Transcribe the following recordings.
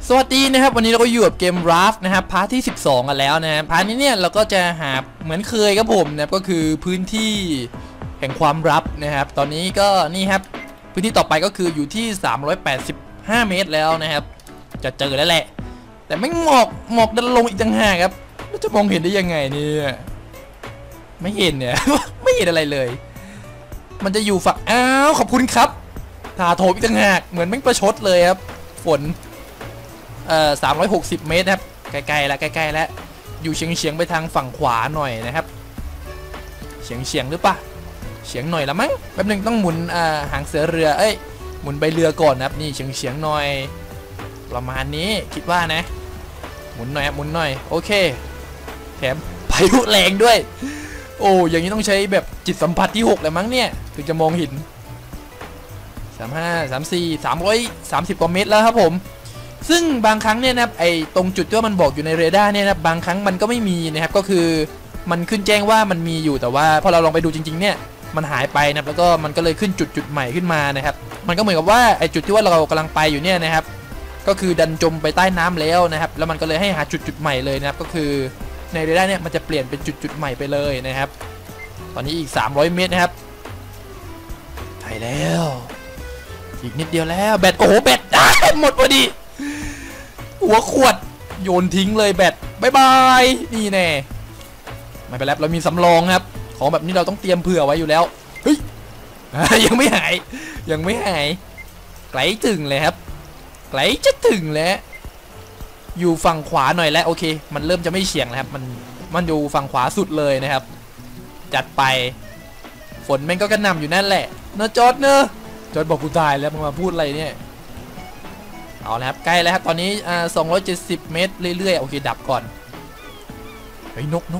สวัสดีนะครับวันนี้เราก็อยู่กับเกม Raft นะครับพาร์ทที่12กันแล้วนะพาร์ทนี้เนี่ยเราก็จะหาเหมือนเคยครับผมนะก็คือพื้นที่แห่งความลับนะครับตอนนี้ก็นี่ครับพื้นที่ต่อไปก็คืออยู่ที่385เมตรแล้วนะครับจะเจอแล้วแหละแต่ไม่หมอกดันลงอีกต่างหากครับจะมองเห็นได้ยังไงเนี่ยไม่เห็นเนี่ย ไม่เห็นอะไรเลยมันจะอยู่ฝั่งอ้าวขอบคุณครับถาโถมอีกต่างหากเหมือนแม่งประชดเลยครับฝน360เมตรครับใกล้ๆแล้วใกล้ๆแล้วอยู่เฉียงไปทางฝั่งขวาหน่อยนะครับเฉียงหรือปะเฉียงหน่อยละมั้งแป๊บนึงต้องหมุนหางเสือเรือหมุนใบเรือก่อนนะครับนี่เฉียงหน่อยประมาณนี้คิดว่านะหมุนหน่อยครับหมุนหน่อยโอเคแถมพายุแรงด้วยโอ้อย่างนี้ต้องใช้แบบจิตสัมผัสที่6แล้วมั้งเนี่ยถึงจะมองเห็น35 34 330กว่าเมตรแล้วครับผมซึ่งบางครั้งเนี่ยนะครับไอตรงจุดที่มันบอกอยู่ในเรดาร์เนี่ยนะบางครั้งมันก็ไม่มีนะครับก็คือมันขึ้นแจ้งว่ามันมีอยู่แต่ว่าพอเราลองไปดูจริงๆเนี่ยมันหายไปนะแล้วก็มันก็เลยขึ้นจุดใหม่ขึ้นมานะครับมันก็เหมือนกับว่าไอจุดที่ว่าเรากำลังไปอยู่เนี่ยนะครับก็คือดันจมไปใต้น้ำแล้วนะครับแล้วมันก็เลยให้หาจุดใหม่เลยนะครับก็คือในเรดาร์เนี่ยมันจะเปลี่ยนเป็นจุดใหม่ไปเลยนะครับตอนนี้อีก300เมตรนะครับไปแล้วอีกนิดเดียวแล้วแบตโอ้โหแบตหมดพอดีหัวขวดโยนทิ้งเลยแบตบายบายนี่แน่ไม่เป็นไรเรามีสำรองครับของแบบนี้เราต้องเตรียมเผื่อไว้อยู่แล้วเฮ้ยยังไม่หายไกลถึงเลยครับไกลจะถึงแล้วอยู่ฝั่งขวาหน่อยแล้วโอเคมันเริ่มจะไม่เฉียงแล้วครับมันอยู่ฝั่งขวาสุดเลยนะครับจัดไปฝนแม่งก็กระหน่ำอยู่นั่นแหละเนอะจอดบอกกูตายแล้วมึงมาพูดอะไรเนี่ยเอาละครับใกล้แล้วครับตอนนี้270เมตรเรื่อยๆโอเคดับก่อนเฮ้ยนก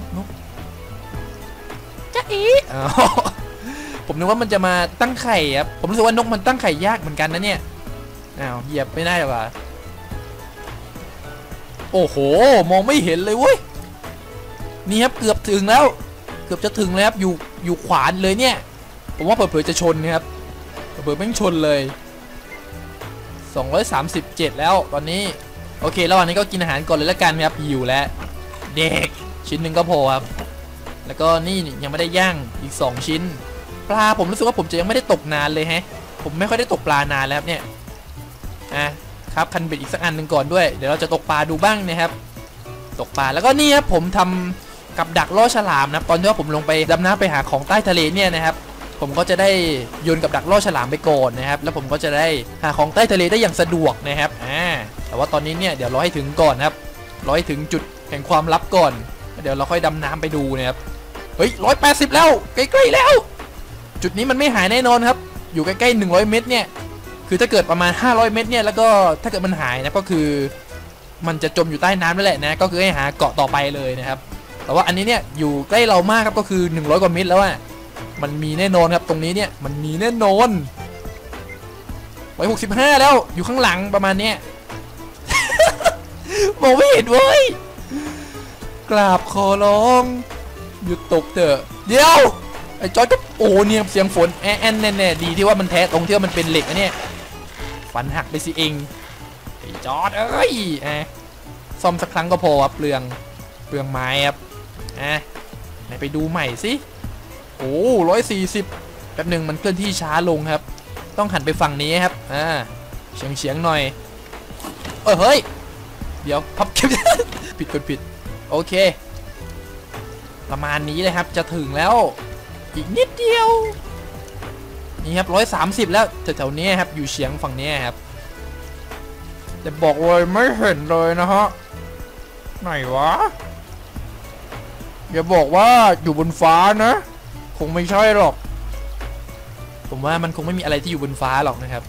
จ๊ะอีผมนึกว่ามันจะมาตั้งไข่ครับผมรู้สึกว่านกมันตั้งไข่ยากเหมือนกันนะเนี่ยอ้าวเหยียบไม่ได้หรอโอ้โหมองไม่เห็นเลยเว้ยนี่ครับเกือบถึงแล้วเกือบจะถึงแล้วครับอยู่ขวาเลยเนี่ยผมว่าเผลอๆจะชนนะครับเผลอๆแม่งชนเลย237แล้วตอนนี้โอเคระหว่างนี้ก็กินอาหารก่อนเลยละกันครับหิวแล้วเด็กชิ้นหนึ่งก็พอครับแล้วก็นี่ยังไม่ได้ย่างอีก2ชิ้นปลาผมรู้สึกว่าผมจะยังไม่ได้ตกนานเลยฮะผมไม่ค่อยได้ตกปลานานแล้วครับเนี่ยครับคันเบ็ดอีกสักอันหนึ่งก่อนด้วยเดี๋ยวเราจะตกปลาดูบ้างนะครับตกปลาแล้วก็นี่ครับผมทำกับดักล่อฉลามนะตอนที่ว่าผมลงไปดำน้ำไปหาของใต้ทะเลเนี่ยนะครับผมก็จะได้โยนกับดักล่อฉลามไปก่อนนะครับแล้วผมก็จะได้หาของใต้ทะเลได้อย่างสะดวกนะครับแต่ว่าตอนนี้เนี่ยเดี๋ยวรอให้ถึงก่อนครับรอให้ถึงจุดแห่งความลับก่อนเดี๋ยวเราค่อยดำน้ำไปดูนะครับเฮ้ย180แล้วใกล้ๆแล้วจุดนี้มันไม่หายแน่นอนครับอยู่ใกล้ๆ100เมตรเนี่ยคือถ้าเกิดประมาณ500เมตรเนี่ยแล้วก็ถ้าเกิดมันหายนะก็คือมันจะจมอยู่ใต้น้ำนั่นแหละนะก็คือให้หาเกาะต่อไปเลยนะครับแต่ว่าอันนี้เนี่ยอยู่ใกล้เรามากครับก็คือ100กว่าเมตรแล้วอะมันมีแน่นอนครับตรงนี้เนี่ยมันมีแน่นอน165แล้วอยู่ข้างหลังประมาณเนี้ย มองไม่เห็นเว้ยกราบขอร้องหยุดตกเถอะเดี๋ยวไอ้จอยก็โอ้เนี่ยเสียงฝนแอนแน่ๆดีที่ว่ามันแท้ตรงที่ว่ามันเป็นเหล็กนะเนี่ยฟันหักไปสิเองไอ้จอดซ่อมสักครั้งก็พอครับเปลืองไม้ครับไหนไปดูใหม่สิโอ้140แป๊บหนึ่งมันเคลื่อนที่ช้าลงครับต้องหันไปฝั่งนี้ครับเฉียงหน่อยเฮ้ยเดี๋ยวพับคลิป ผิดโอเคประมาณนี้เลยครับจะถึงแล้วอีกนิดเดียวนี่ครับ130แล้วแถวๆนี้ครับอยู่เฉียงฝั่งนี้ครับแต่บอกเลยไม่เห็นเลยนะฮะไหนวะอย่าบอกว่าอยู่บนฟ้านะคงไม่ใช่หรอกผมว่ามันคงไม่มีอะไรที่อยู่บนฟ้าหรอกนะครับ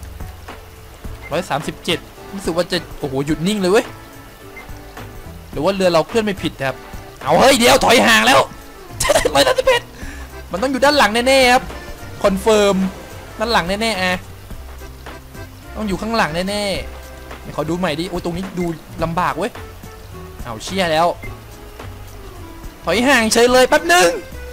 137รู้สึกว่าจะโอ้โหหยุดนิ่งเลยเว้ยหรือว่าเรือเราเคลื่อนไม่ผิดครับเอาเฮ้ยเดี๋ยวถอยห่างแล้ว131มันต้องอยู่ด้านหลังแน่ๆครับคอนเฟิร์มด้านหลังแน่ๆต้องอยู่ข้างหลังแน่ๆเดี๋ยวขอดูใหม่ดิโอ้ตรงนี้ดูลำบากเว้ยเอาเชี่ยแล้วถอยห่างเฉยเลยแป๊บนึง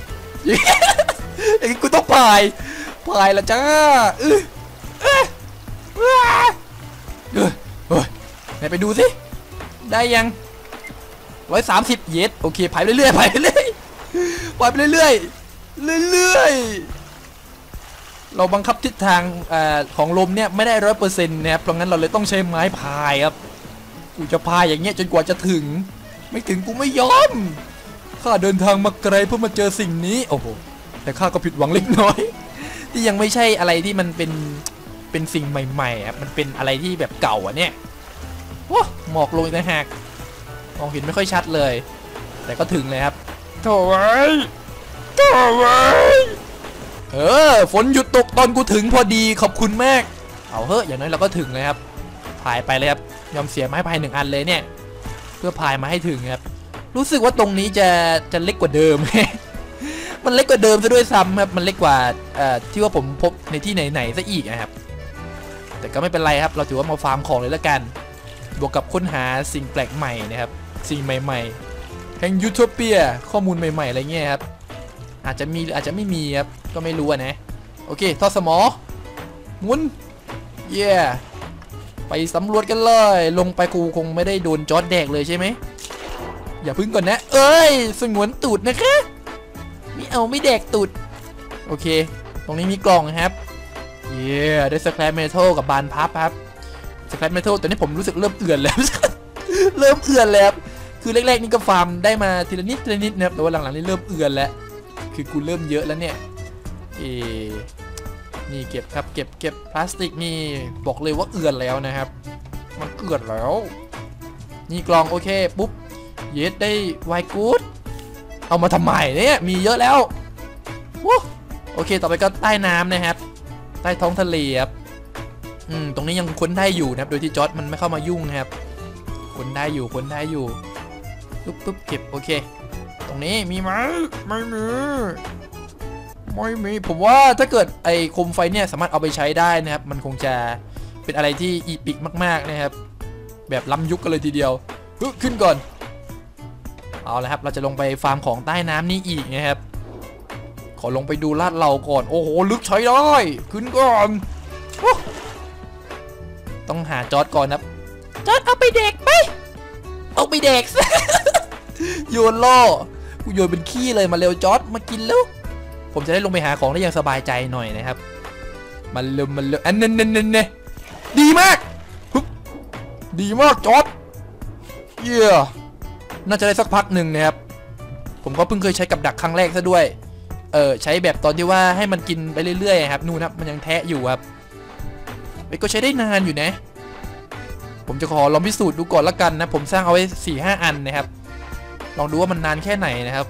ไอ้กูต้องพายละจ้าไหนไปดูสิได้ยัง130เยสโอเคพายไปเรื่อยๆพายไปเรื่อยๆพายไปเรื่อยๆเรื่อยๆเราบังคับทิศทางของลมเนี่ยไม่ได้100%นะครับเพราะงั้นเราเลยต้องใช้ไม้พายครับกูจะพายอย่างเงี้ยจนกว่าจะถึงไม่ถึงกูไม่ยอมข้าเดินทางมาไกลเพื่อมาเจอสิ่งนี้โอ้โหแต่ข้าก็ผิดหวังเล็กน้อยที่ยังไม่ใช่อะไรที่มันเป็นสิ่งใหม่ๆครับมันเป็นอะไรที่แบบเก่าอ่ะเนี่ยว้าหมอกลงนะฮะมองเห็นไม่ค่อยชัดเลยแต่ก็ถึงเลยครับโถ่ไว้ฝนหยุดตกตอนกูถึงพอดีขอบคุณมากเอาเฮ้ยอย่างนั้นเราก็ถึงเลยครับพายไปเลยครับยอมเสียไม้พาย1 อันเลยเนี่ยเพื่อพายมาให้ถึงครับรู้สึกว่าตรงนี้จะเล็กกว่าเดิม มันเล็กกว่าเดิมซะด้วยซ้ำครับมันเล็กกว่าที่ว่าผมพบในที่ไหนๆซะอีกนะครับแต่ก็ไม่เป็นไรครับเราถือว่ามาฟาร์มของเลยละกันบวกกับค้นหาสิ่งแปลกใหม่นะครับสิ่งใหม่ๆแห่งยูโทเปียข้อมูลใหม่ๆอะไรเงี้ยครับอาจจะมีหรืออาจจะไม่มีครับก็ไม่รู้นะโอเคทอดสมอหมุนไปสำรวจกันเลยลงไปกูคงไม่ได้โดนจอร์ดแดกเลยใช่ไหมอย่าพึ่งก่อนนะเอ้ยสงวนตูดนะคะไม่แดกตูดโอเคตรงนี้มีกล่องครับได้สแครปเมทัลกับบานพับครับสแครปเมทัลแต่นี่ผมรู้สึกเริ่มเอื่อนแล้ว เริ่มเอื่อนแล้วคือแรกๆนี่ก็ฟาร์มได้มาทีละนิดนะครับแต่ว่าหลังๆนี่เริ่มเอื่อนแล้วคือกูเริ่มเยอะแล้วเนี่ยนี่เก็บครับเก็บพลาสติกนี่บอกเลยว่าเอื่อนแล้วนะครับมันเอื่อนแล้วนี่กล่องโอเคปุ๊บเยสได้ไวกูดเอามาทำไมเนี่ยมีเยอะแล้วโอเคต่อไปก็ใต้น้ำนะครับใต้ท้องทะเลครับตรงนี้ยังค้นได้อยู่นะครับโดยที่จอร์จมันไม่เข้ามายุ่งนะครับค้นได้อยู่ปุ๊บเก็บโอเคตรงนี้มีไหมไม่มีผมว่าถ้าเกิดไอ้โคมไฟเนี่ยสามารถเอาไปใช้ได้นะครับมันคงจะเป็นอะไรที่อีพิกมากๆนะครับแบบล้ำยุคกันเลยทีเดียวขึ้นก่อนเอาละครับเราจะลงไปฟาร์มของใต้น้ำนี่อีกนะครับขอลงไปดูลาดเราก่อนโอ้โหลึกใช้ได้ขึ้นก่อนต้องหาจอร์จก่อนครับจอร์จเอาไปเด็กไปเอาไปเด็ก โยนล่อกูโยนเป็นขี้เลยมาเร็วจอร์จมากินแล้วผมจะได้ลงไปหาของได้อย่างสบายใจหน่อยนะครับมันเร็วอันเน่ดีมากจอร์จน่าจะได้สักพักหนึ่งนะครับผมก็เพิ่งเคยใช้กับดักครั้งแรกซะด้วยใช้แบบตอนที่ว่าให้มันกินไปเรื่อยๆครับนู่นครับมันยังแทะอยู่ครับก็ใช้ได้นานอยู่นะผมจะขอลองพิสูจน์ดูก่อนละกันนะผมสร้างเอาไว้ 4-5 อันนะครับลองดูว่ามันนานแค่ไหนนะครับ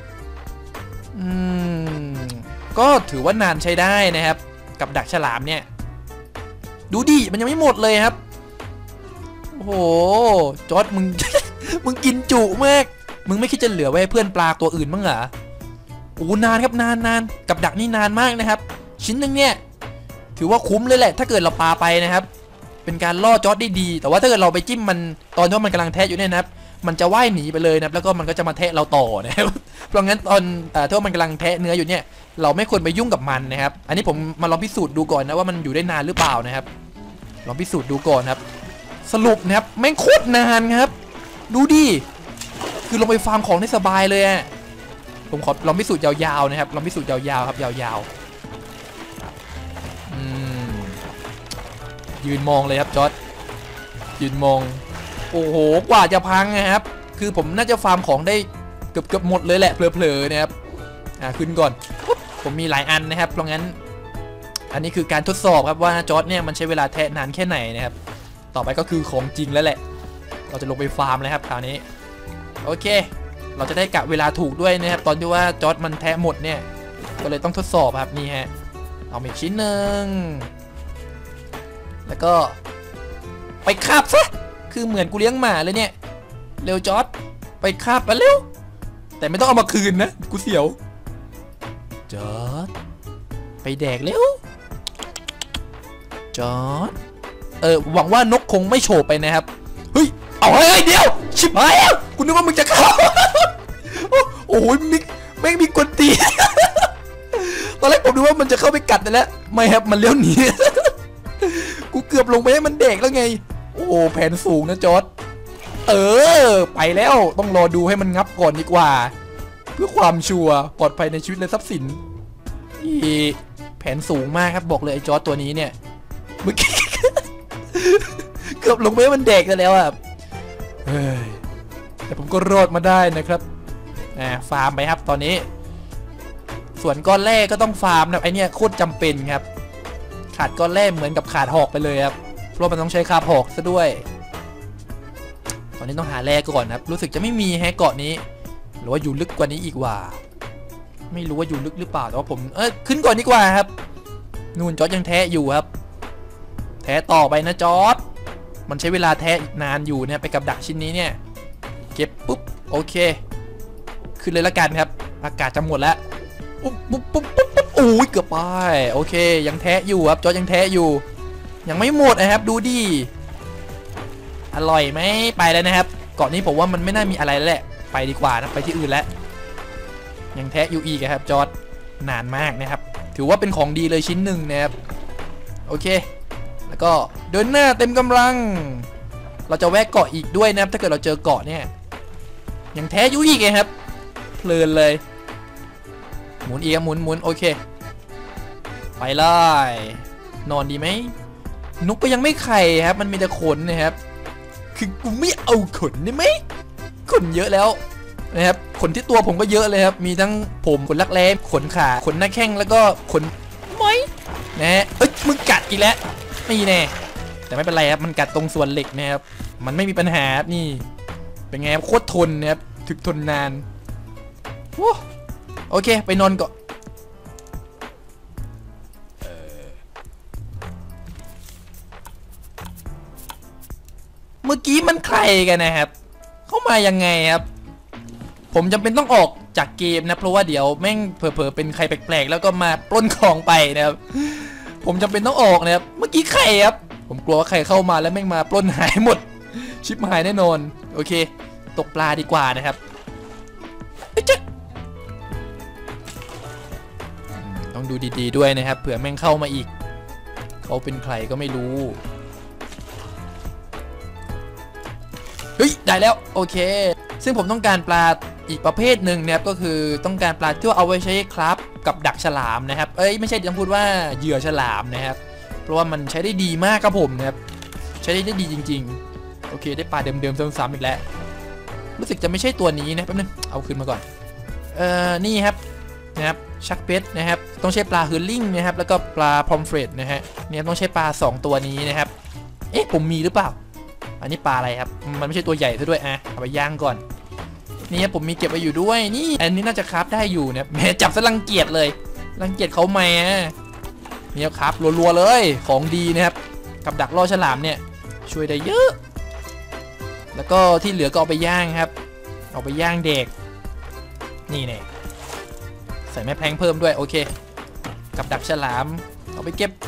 ก็ถือว่านานใช้ได้นะครับกับดักฉลามเนี่ยดูดิมันยังไม่หมดเลยครับโอ้โหจอร์จมึง มึงกินจุมากมึงไม่คิดจะเหลือไว้ให้เพื่อนปลาตัวอื่นบ้างเหรอโอ้นานครับนานกับดักนี่นานมากนะครับชิ้นหนึ่งเนี่ยถือว่าคุ้มเลยแหละถ้าเกิดเราปาไปนะครับเป็นการล่อจอร์จได้ดีแต่ว่าถ้าเกิดเราไปจิ้มมันตอนที่มันกำลังแทะอยู่เนี่ยนะครับมันจะว่ายหนีไปเลยนะครับแล้วก็มันก็จะมาแทะเราต่อนะครับเพราะงั้นตอนถ้ามันกำลังแทะเนื้ออยู่เนี่ยเราไม่ควรไปยุ่งกับมันนะครับอันนี้ผมมาลองพิสูจน์ดูก่อนนะว่ามันอยู่ได้นานหรือเปล่านะครับลองพิสูจน์ดูก่อนครับสรุปนะครับแม่งโคตรนานครับดูดิคือลงไปฟาร์มของได้สบายเลยอ่ะผมขอลองพิสูจน์ยาวๆนะครับลองพิสูจน์ยาวๆครับยาวๆยืนมองเลยครับจอร์จยืนมองโอ้โหกว่าจะพังนะครับคือผมน่าจะฟาร์มของได้เกือบหมดเลยแหละเผลอๆนะครับขึ้นก่อนผมมีหลายอันนะครับเพราะงั้นอันนี้คือการทดสอบครับว่าจอร์จเนี่ยมันใช้เวลาแทะนานแค่ไหนนะครับต่อไปก็คือของจริงแล้วแหละเราจะลงไปฟาร์มเลยครับคราวนี้โอเคเราจะได้กะเวลาถูกด้วยนะครับตอนที่ว่าจอร์จมันแทะหมดเนี่ยก็เลยต้องทดสอบครับนี่ฮะเอาอีกชิ้นหนึ่งแล้วก็ไปคาบซะคือเหมือนกูเลี้ยงหมาเลยเนี่ยเร็วจอร์จไปคาบไปเร็วแต่ไม่ต้องเอามาคืนนะกูเสียวจอร์จไปแดกเร็วจอร์จหวังว่านกคงไม่โฉบไปนะครับเฮ้ยเอาเฮ้ยเดี๋ยวชิบหายแล้วกูนึกว่ามึงจะเข้า โอ้โหไม่มีกวนตี ตอนแรกผมดูว่ามันจะเข้าไปกัดแต่แล้วไม่ครับมันเลี้ยวหนี กูเกือบลงไปให้มันเด็กแล้วไงโอ้แผนสูงนะจอร์จไปแล้วต้องรอดูให้มันงับก่อนดีกว่าเพื่อความชัวร์ปลอดภัยในชีวิตและทรัพย์สินแผนสูงมากครับบอกเลยไอ้จอร์จตัวนี้เนี่ยเมื่อกี้ เกือบลงไปมันเด็กแล้วอ่ะแต่ผมก็รอดมาได้นะครับฟาร์มไปครับตอนนี้ส่วนก้อนแรกก็ต้องฟาร์มนะไอเนี่ยโคตรจำเป็นครับขาดก้อนแรกเหมือนกับขาดหอกไปเลยครับเพราะมันต้องใช้คาบหอกซะด้วยตอนนี้ต้องหาแร่ก่อนครับรู้สึกจะไม่มีเกาะนี้หรือว่าอยู่ลึกกว่านี้อีกว่าไม่รู้ว่าอยู่ลึกหรือเปล่าแต่ว่าผมขึ้นก่อนดีกว่าครับนู่นจอร์จยังแทะอยู่ครับแทะต่อไปนะจอร์จมันใช้เวลาแทะนานอยู่เนี่ยไปกับดักชิ้นนี้เนี่ยเก็บปุ๊บโอเคขึ้นเลยละกันครับอากาศจะหมดแล้วปุ๊บโอ้ยเกือบไปโอเคยังแทะอยู่ครับจอร์จยังแทะอยู่ยังไม่หมดนะครับดูดิอร่อยไหมไปแล้วนะครับเกาะนี้ผมว่ามันไม่น่ามีอะไรแล้วแหละไปดีกว่านะไปที่อื่นแล้วยังแทะอยู่อีกครับจอร์จนานมากนะครับถือว่าเป็นของดีเลยชิ้นหนึ่งนะครับโอเคแล้วก็เดินหน้าเต็มกำลังเราจะแวะเกาะอีกด้วยนะครับถ้าเกิดเราเจอเกาะเนี่ยยังแทะอยู่อีกครับเพลินเลยหมุนอีกหมุนโอเคไปเลยนอนดีไหมนกก็ยังไม่ไข่ครับมันมีแต่ขนนะครับคือกูไม่เอาขนได้ไหมขนเยอะแล้วนะครับขนที่ตัวผมก็เยอะเลยครับมีทั้งผมขนรักแร้ขนขาขนหน้าแข้งแล้วก็ขนม้อยนะฮะมึงกัดอีกแล้วไม่แน่แต่ไม่เป็นไรครับมันกัดตรงส่วนเหล็กนะครับมันไม่มีปัญหานี่เป็นไงครับโคตรทนนะครับถึกทนนานโอเคไปนอนก่อนเมื่อกี้มันใครกันนะครับเข้ามายังไงครับผมจำเป็นต้องออกจากเกมนะเพราะว่าเดี๋ยวแม่งเผลอๆเป็นใครแปลกๆแล้วก็มาปล้นของไปนะครับผมจำเป็นต้องออกนะครับเมื่อกี้ใครครับผมกลัวว่าใครเข้ามาแล้วแม่งมาปล้นหายหมดชิปหายแน่นอนโอเคตกปลาดีกว่านะครับต้องดูดีๆด้วยนะครับเผื่อแม่งเข้ามาอีกเขาเป็นใครก็ไม่รู้เฮ้ยได้แล้วโอเคซึ่งผมต้องการปลาอีกประเภทหนึ่งนะครับก็คือต้องการปลาที่เอาไว้ใช้ครับกับดักฉลามนะครับไม่ใช่ต้องพูดว่าเหยื่อฉลามนะครับเพราะว่ามันใช้ได้ดีมากครับผมนะครับใช้ได้ดีจริงๆโอเคได้ปลาเดิมๆซ้ำๆอีกแล้วรู้สึกจะไม่ใช่ตัวนี้นะแป๊บนึงเอาขึ้นมาก่อนนี่ครับนะครับชักเพชรนะครับต้องใช้ปลาเฮอร์ลิ่งนะครับแล้วก็ปลาพอมเฟรตนะฮะเนี่ยต้องใช้ปลา2ตัวนี้นะครับผมมีหรือเปล่าอันนี้ปลาอะไรครับมันไม่ใช่ตัวใหญ่ซะด้วยเอาไปย่างก่อนนี่ผมมีเก็บไว้อยู่ด้วยนี่อันนี้น่าจะคราฟได้อยู่เนี่ยแม่จับซะรังเกียจเลยรังเกียจเขาไหมนี่ครับรัวๆเลยของดีนะครับกับดักล่อฉลามเนี่ยช่วยได้เยอะแล้วก็ที่เหลือก็เอาไปย่างครับเอาไปย่างเด็กนี่เนี่ยใส่แม่แพงเพิ่มด้วยโอเคกับดักฉลามเอาไปเก็บ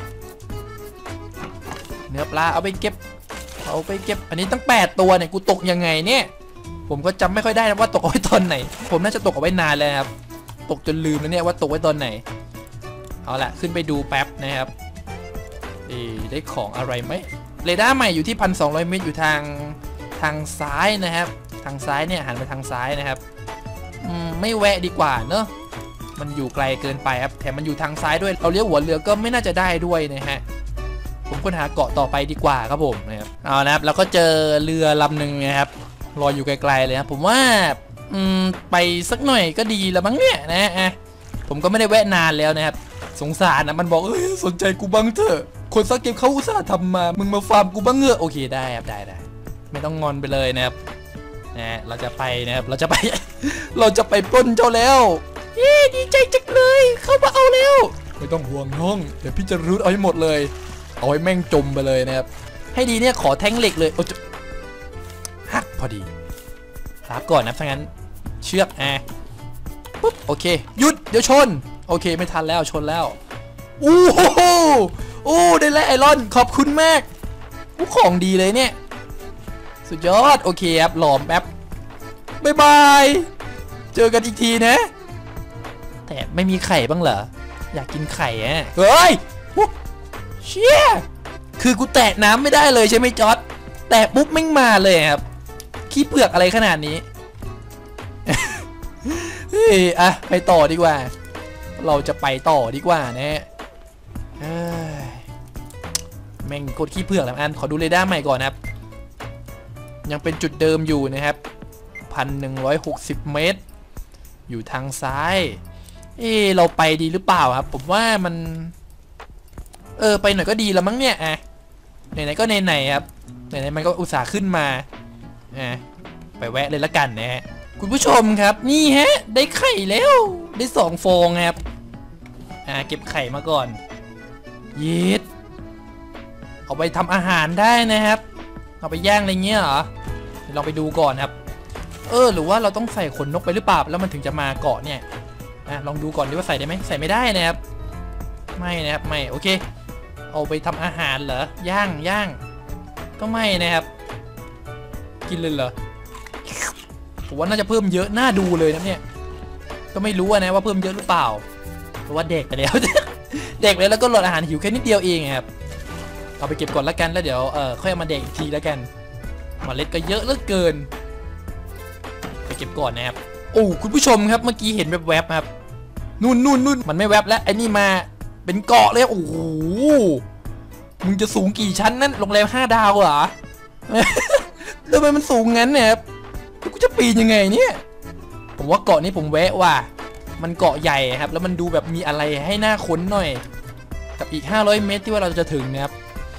เนื้อปลาเอาไปเก็บอันนี้ตั้ง8ตัวเนี่ยกูตกยังไงเนี่ยผมก็จำไม่ค่อยได้นะว่าตกเอาไว้ตอนไหนผมน่าจะตกเอาไว้นานเลยครับตกจนลืมแล้วเนี่ยว่าตกไว้ตอนไหนเอาละขึ้นไปดูแป๊บนะครับได้ของอะไรไหมเรดาร์ใหม่อยู่ที่ 1,200 เมตรอยู่ทางซ้ายนะครับทางซ้ายเนี่ยหันไปทางซ้ายนะครับไม่แวะดีกว่าเนอะมันอยู่ไกลเกินไปครับแถมมันอยู่ทางซ้ายด้วยเราเลี้ยวหัวเรือก็ไม่น่าจะได้ด้วยนะฮะผมค้นหาเกาะต่อไปดีกว่าครับผมนะครับเอานะครับแล้วก็เจอเรือลำหนึ่งนะครับลอยอยู่ไกลๆเลยครับผมว่าไปสักหน่อยก็ดีแล้วมั้งเนี่ยนะผมก็ไม่ได้แวะนานแล้วนะครับสงสารนะมันบอกสนใจกูบ้างเถอะคนซักเก็บเขาอุตส่าห์ทำมามึงมาฟาร์มกูบ้างเงอะโอเคได้ครับได้ไม่ต้องงอนไปเลยนะครับเราจะไปนะครับเราจะไปปล้นเจ้าแล้วดีใจจังเลยเข้ามาเอาแล้วไม่ต้องห่วงน้องเดี๋ยวพี่จะรูดเอาให้หมดเลยเอาให้แม่งจมไปเลยนะครับให้ดีเนี่ยขอแท่งเหล็กเลยหักพอดีรับก่อนนะถ้างั้นเชือกปุ๊บโอเคหยุดเดี๋ยวชนโอเคไม่ทันแล้วชนแล้วโอ้ได้แล้วไอรอนขอบคุณมากของดีเลยเนี่ยสุดยอดโอเคครับหลอมแป๊บบ๊ายบายเจอกันอีกทีนะแต่ไม่มีไข่บ้างเหรออยากกินไข่เฮ้ยเชี่ยคือกูแตะน้ำไม่ได้เลยใช่ไหมจอร์จแตะปุ๊บไม่มาเลยครับขี้เปลือกอะไรขนาดนี้ เฮ้ยอะไปต่อดีกว่าเราจะไปต่อดีกว่านะฮะแม่งกดขี้เผือกแล้วอันขอดูเรดาร์ใหม่ก่อนนะครับยังเป็นจุดเดิมอยู่นะครับ 1,160 เมตรอยู่ทางซ้ายเราไปดีหรือเปล่าครับผมว่ามันไปหน่อยก็ดีแล้วมั้งเนี่ยอะไหนๆก็ไหนๆครับไหนๆมันก็อุตส่าห์ขึ้นมาไปแวะเลยละกันนะฮะคุณผู้ชมครับนี่ฮะได้ไข่แล้วได้2 ฟองครับเก็บไข่มาก่อนยีดเอาไปทำอาหารได้นะครับเอาไปย่างอะไรเงี้ยเหรอลองไปดูก่อนครับหรือว่าเราต้องใส่ขนนกไปหรือเปล่าแล้วมันถึงจะมาเกาะเนี่ยลองดูก่อนดิว่าใส่ได้ไหมใส่ไม่ได้นะครับไม่นะครับไม่โอเคเอาไปทำอาหารเหรอย่างก็ไม่นะครับกินเลยเหรอผมว่าน่าจะเพิ่มเยอะน่าดูเลยนะเนี่ยก็ไม่รู้นะว่าเพิ่มเยอะหรือเปล่าเพราะว่าเด็กไปแล้ว เด็กเลยแล้วก็หลอดอาหารหิวแค่นิดเดียวเองครับเอาไปเก็บก่อนละกันแล้วเดี๋ยวค่อยเอามาเด็กอีกทีละกันเมล็ดก็เยอะเหลือเกินไปเก็บก่อนนะครับโอ้คุณผู้ชมครับเมื่อกี้เห็นแวบๆครับนู่นมันไม่แวบแล้วไอ้นี่มาเป็นเกาะเลยโอ้โหมึงจะสูงกี่ชั้นนั่นโรงแรม5 ดาวเหรอ ทำไมมันสูงงั้นเนี่ยครับกูจะปีนยังไงเนี่ยผมว่าเกาะนี้ผมแวะว่ะมันเกาะใหญ่ครับแล้วมันดูแบบมีอะไรให้น่าค้นหน่อยกับอีก500 เมตรที่ว่าเราจะถึงนะครับ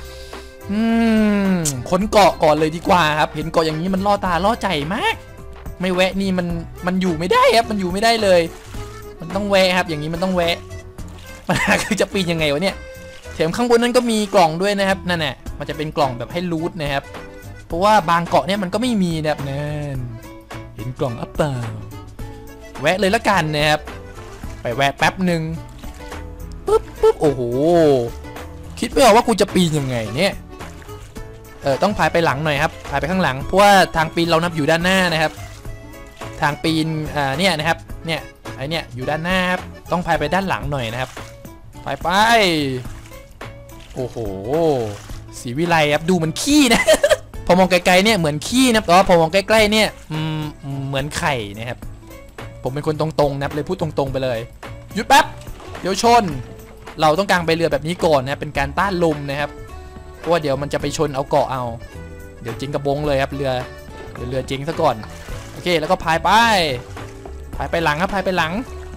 ค้นเกาะก่อนเลยดีกว่าครับเห็นเกาะอย่างนี้มันล่อตาล่อใจมากไม่แวะนี่มันอยู่ไม่ได้ครับมันอยู่ไม่ได้เลยมันต้องแวะครับอย่างนี้มันต้องแวะปัญหาคือจะปีนยังไงวะเนี่ยแถมข้างบนนั้นก็มีกล่องด้วยนะครับนั่นแหละมันจะเป็นกล่องแบบให้รูทนะครับเพราะว่าบางเกาะเนี่ยมันก็ไม่มีนะครับนั่นเห็นกล่องอัปเปอร์แวะเลยละกันนะครับไปแวะแป๊บหนึ่งปุ๊บโอ้โหคิดไม่ออกว่ากูจะปีนยังไงเนี่ยต้องพายไปหลังหน่อยครับพายไปข้างหลังเพราะว่าทางปีนเรานับอยู่ด้านหน้านะครับทางปีนเนี่ยนะครับเนี่ยไอเนี่ยอยู่ด้านหน้าครับต้องพายไปด้านหลังหน่อยนะครับไปโอ้โหสีวิไลครับดูมันขี้นะ พอมองไกลๆเนี่ยเหมือนขี้นะแต่ว่าพอมองใกล้ๆเนี่ยเหมือนไข่นะครับผมเป็นคนตรงๆนะเลยพูดตรงๆไปเลยหยุดแป๊บเดี๋ยวชนเราต้องกางไปเรือแบบนี้ก่อนนะเป็นการต้านลมนะครับเพราะว่าเดี๋ยวมันจะไปชนเอาเกาะเอาเดี๋ยวจิงกระบงเลยครับเรือจิงซะก่อนโอเคแล้วก็พายไปหลังครับพายไปหลัง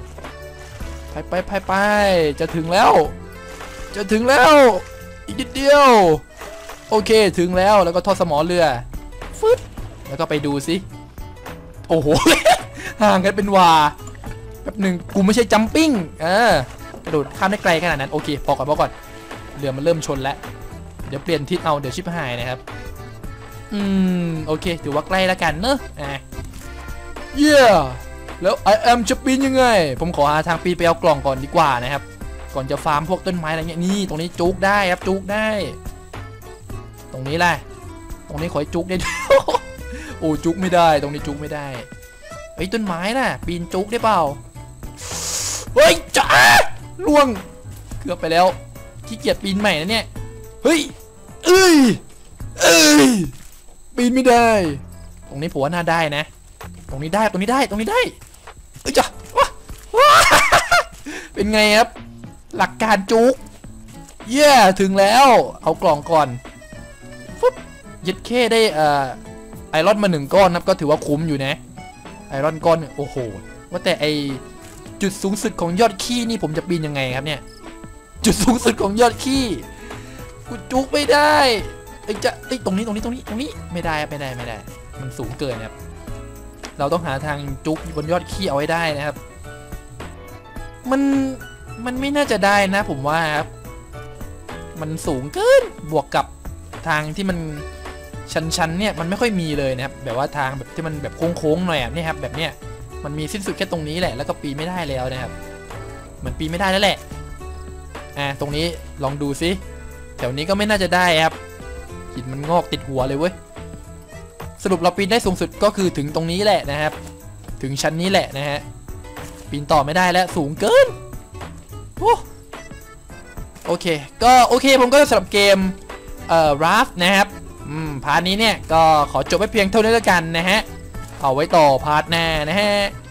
ไปจะถึงแล้วอีกนิดเดียวโอเคถึงแล้วแล้วก็ทอดสมอเรือฟึ๊บแล้วก็ไปดูสิโอ้โห ห่างกันเป็นวาแป๊บหนึ่งกูไม่ใช่จัมปิ้งกระโดดข้ามได้ไกลขนาดนั้นโอเคพอก่อนเรือมันเริ่มชนแล้วเดี๋ยวเปลี่ยนทิศเอาเดี๋ยวชิบหายนะครับโอเคถือว่าใกล้แล้วกันเนอะเย้แล้ว I am จะปีนยังไงผมขอหาทางปีนไปเอากล่องก่อนดีกว่านะครับก่อนจะฟาร์มพวกต้นไม้อะไรเงี้ยนี่ตรงนี้จุกได้ครับจุกได้ตรงนี้แหละตรงนี้ขอให้จุกได้ โอ้จุกไม่ได้ตรงนี้จุกไม่ได้ไอ้ต้นไม้น่ะปีนจุกได้เปล่าเฮ้ยจ้าล่วงเกือบไปแล้วขี้เกียจปีนใหม่นะเนี่ยเฮ้ยเอ้ยปีนไม่ได้ตรงนี้ผมว่าน่าได้นะตรงนี้ได้เอ้ยจ้าเป็นไงครับหลักการจุกเย้ถึงแล้วเอากล่องก่อนฟึบยึดเคได้ไอรอนมา1 ก้อนนะก็ถือว่าคุ้มอยู่นะไอรอนก้อนโอ้โหว่าแต่ไอจุดสูงสุดของยอดขี้นี่ผมจะปีนยังไงครับเนี่ยจุดสูงสุดของยอดขี้กูจุกไม่ได้จะตรงนี้ไม่ได้มันสูงเกินครับเราต้องหาทางจุกบนยอดขี้เอาไว้ได้นะครับมันไม่น่าจะได้นะผมว่าครับมันสูงเกินบวกกับทางที่มันชันเนี่ยมันไม่ค่อยมีเลยนะครับแบบว่าทางแบบที่มันแบบโค้งๆหน่อยนี่ครับแบบเนี้ยมันมีสิ้นสุดแค่ตรงนี้แหละแล้วก็ปีนไม่ได้แล้วนะครับเหมือนปีนไม่ได้แล้วแหละตรงนี้ลองดูซิแถวนี้ก็ไม่น่าจะได้ครับหินมันงอกติดหัวเลยเว้ยสรุปเราปีนได้สูงสุดก็คือถึงตรงนี้แหละนะครับถึงชั้นนี้แหละนะฮะปีนต่อไม่ได้แล้วสูงเกินโอเคก็โอเคผมก็สำหรับเกมราฟนะครับพาร์ทนี้เนี่ยก็ขอจบไว้เพียงเท่านี้แล้วกันนะฮะเอาไว้ต่อพาร์ทหน้านะฮะ